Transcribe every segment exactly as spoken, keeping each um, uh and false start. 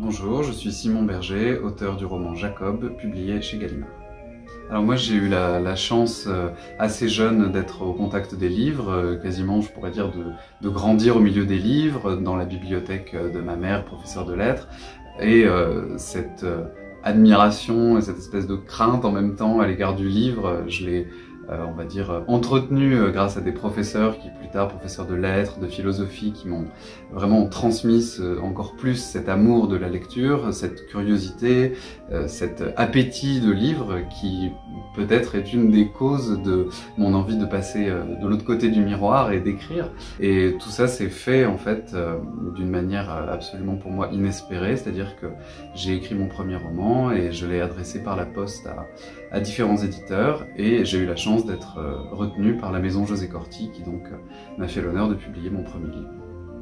Bonjour, je suis Simon Berger, auteur du roman Jacob, publié chez Gallimard. Alors moi j'ai eu la, la chance euh, assez jeune d'être au contact des livres, euh, quasiment je pourrais dire de, de grandir au milieu des livres, dans la bibliothèque de ma mère, professeure de lettres, et euh, cette euh, admiration et cette espèce de crainte en même temps à l'égard du livre, je l'ai Euh, on va dire, entretenu euh, grâce à des professeurs qui, plus tard, professeurs de lettres, de philosophie, qui m'ont vraiment transmis euh, encore plus cet amour de la lecture, cette curiosité, euh, cet appétit de livre qui, peut-être, est une des causes de mon envie de passer euh, de l'autre côté du miroir et d'écrire. Et tout ça s'est fait, en fait, euh, d'une manière absolument, pour moi, inespérée, c'est-à-dire que j'ai écrit mon premier roman et je l'ai adressé par la poste à, à différents éditeurs, et j'ai eu la chance d'être euh, retenu par la maison José Corti, qui donc euh, m'a fait l'honneur de publier mon premier livre.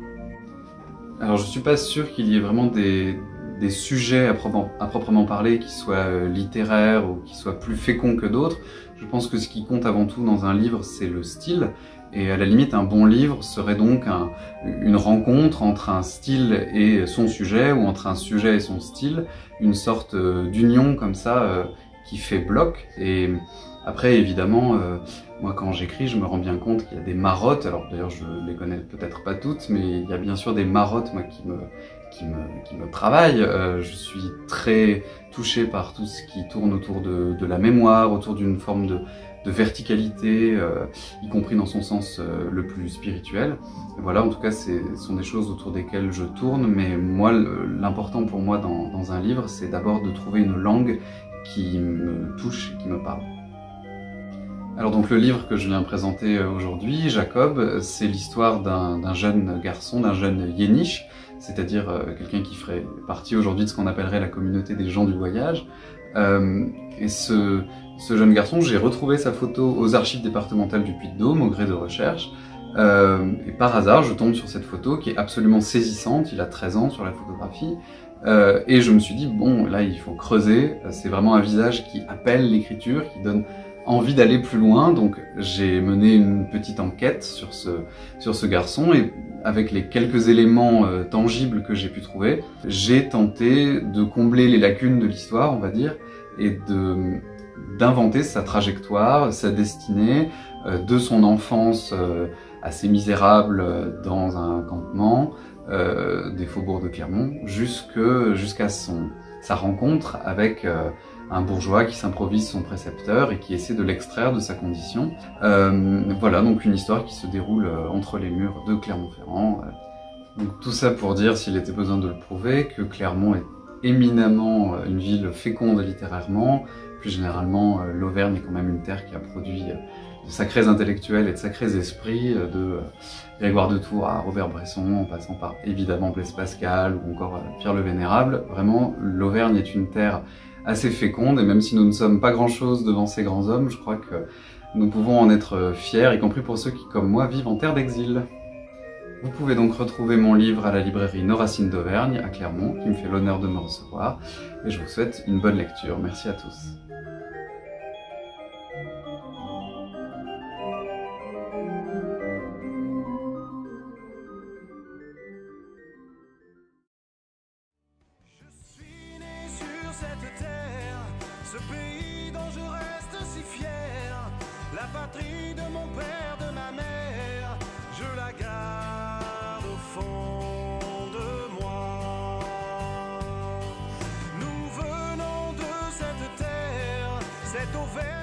Alors je suis pas sûr qu'il y ait vraiment des, des sujets à, pro à proprement parler qui soient euh, littéraires ou qui soient plus féconds que d'autres. Je pense que ce qui compte avant tout dans un livre, c'est le style, et à la limite un bon livre serait donc un, une rencontre entre un style et son sujet, ou entre un sujet et son style, une sorte euh, d'union comme ça euh, qui fait bloc. Et après, évidemment, euh, moi quand j'écris, je me rends bien compte qu'il y a des marottes, alors d'ailleurs je les connais peut-être pas toutes, mais il y a bien sûr des marottes moi, qui, me, qui, me, qui me travaillent. Euh, je suis très touché par tout ce qui tourne autour de, de la mémoire, autour d'une forme de, de verticalité, euh, y compris dans son sens euh, le plus spirituel. Et voilà, en tout cas, ce sont des choses autour desquelles je tourne, mais moi, l'important pour moi dans, dans un livre, c'est d'abord de trouver une langue qui me touche et qui me parle. Alors donc le livre que je viens présenter aujourd'hui, Jacob, c'est l'histoire d'un jeune garçon, d'un jeune yéniche, c'est-à-dire euh, quelqu'un qui ferait partie aujourd'hui de ce qu'on appellerait la communauté des gens du voyage. Euh, et ce, ce jeune garçon, j'ai retrouvé sa photo aux archives départementales du Puy-de-Dôme au gré de recherche. Euh, et par hasard, je tombe sur cette photo qui est absolument saisissante, il a treize ans sur la photographie. Euh, et je me suis dit, bon, là il faut creuser, c'est vraiment un visage qui appelle l'écriture, qui donne envie d'aller plus loin, donc j'ai mené une petite enquête sur ce, sur ce garçon, et avec les quelques éléments euh, tangibles que j'ai pu trouver, j'ai tenté de combler les lacunes de l'histoire, on va dire, et de d'inventer sa trajectoire, sa destinée, euh, de son enfance euh, assez misérable dans un campement, euh, des faubourgs de Clermont, jusque, jusqu'à son sa rencontre avec euh, un bourgeois qui s'improvise son précepteur et qui essaie de l'extraire de sa condition. Euh, voilà, donc une histoire qui se déroule euh, entre les murs de Clermont-Ferrand. Euh. Donc tout ça pour dire, s'il était besoin de le prouver, que Clermont est éminemment euh, une ville féconde littérairement. Plus généralement, euh, l'Auvergne est quand même une terre qui a produit euh, de sacrés intellectuels et de sacrés esprits, euh, de euh, Grégoire de Tours à Robert Bresson, en passant par évidemment Blaise Pascal ou encore euh, Pierre le Vénérable. Vraiment, l'Auvergne est une terre assez féconde, et même si nous ne sommes pas grand-chose devant ces grands hommes, je crois que nous pouvons en être fiers, y compris pour ceux qui, comme moi, vivent en terre d'exil. Vous pouvez donc retrouver mon livre à la librairie Noracine d'Auvergne, à Clermont, qui me fait l'honneur de me recevoir, et je vous souhaite une bonne lecture. Merci à tous. Ce pays dont je reste si fier, la patrie de mon père, de ma mère, je la garde au fond de moi. Nous venons de cette terre, cette Auvergne.